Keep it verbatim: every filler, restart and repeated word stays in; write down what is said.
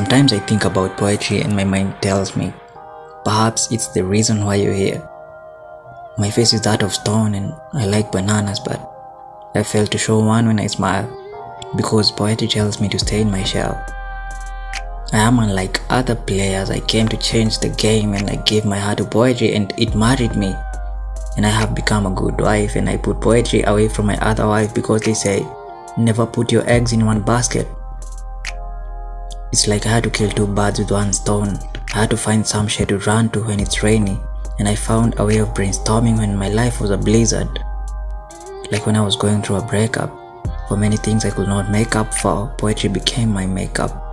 Sometimes I think about poetry and my mind tells me, perhaps it's the reason why you're here. My face is that of stone and I like bananas, but I fail to show one when I smile, because poetry tells me to stay in my shell. I am unlike other players. I came to change the game and I gave my heart to poetry and it married me. And I have become a good wife, and I put poetry away from my other wife because they say, never put your eggs in one basket. It's like I had to kill two birds with one stone. I had to find some shade to run to when it's rainy, and I found a way of brainstorming when my life was a blizzard. Like when I was going through a breakup. For many things I could not make up for, poetry became my makeup.